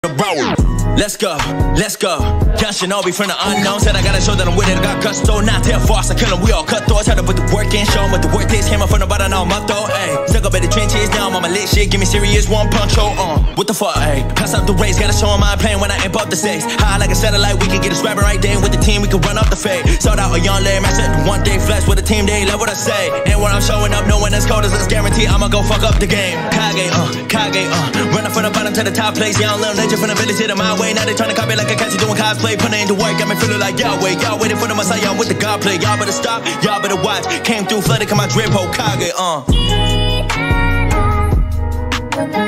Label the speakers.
Speaker 1: Let's go, let's go. Young Shinobi from the unknown. Said I gotta show that I'm with it. I got gusto, not tell false. I kill them, we all cut thoughts. Had to put the work in, show them what the work is. Came up from the bottom, now I'm up though, ayy. Stuck up at the trenches, now I'm on my lit shit. Give me serious one punch, oh, what the fuck, ayy. Pass up the race, gotta show them I'm playing when I amp up the stakes. High like a satellite, we can get a scrapping right there. With the team, we can run up the fade. Sold out a young lady, man, said one day flex with a team, they love what I say. And when I'm showing up, no one as cold as us guarantee I'ma go fuck up the game. Kage, running from the bottom to the top place. Young little legend from the village, hit my way. Now they tryna copy like a catchy doing cosplay. Putting into work, got me feeling like Yahweh. Y'all waiting for the Messiah, I'm with the God play. Y'all better stop, y'all better watch. Came through flooded, come my drip, Hokage,